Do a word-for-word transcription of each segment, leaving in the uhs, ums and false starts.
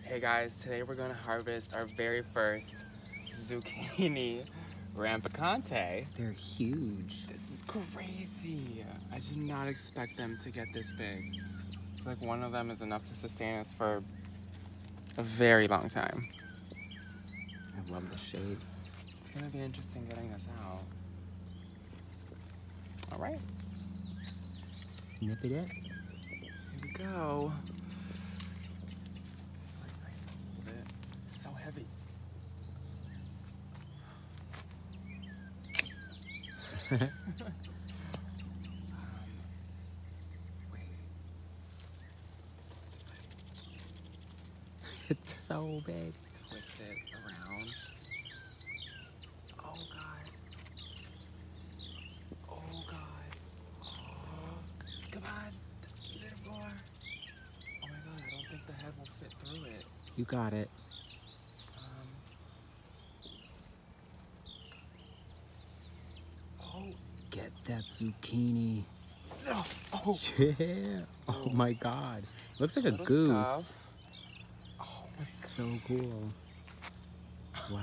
Hey guys, today we're gonna harvest our very first Zucchini Rampicante. They're huge. This is crazy. I did not expect them to get this big. I feel like one of them is enough to sustain us for a very long time. I love the shade. It's gonna be interesting getting this out. All right. Snippet it. Here we go. Hold it. It's so heavy. um, wait. It's so big. Twist it around. Oh god. Oh god. Oh, come on. Just a little more. Oh my god, I don't think the head will fit through it. You got it. Um. Oh. Get that zucchini. Oh. Oh. Yeah. Oh my god. Looks like a Little goose. scuff. Oh my That's so cool. Wow.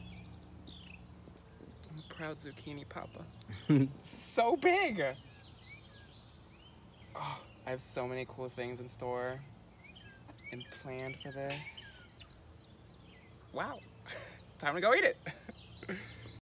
I'm a proud zucchini papa. So big! Oh, I have so many cool things in store and planned for this. Wow. Time to go eat it.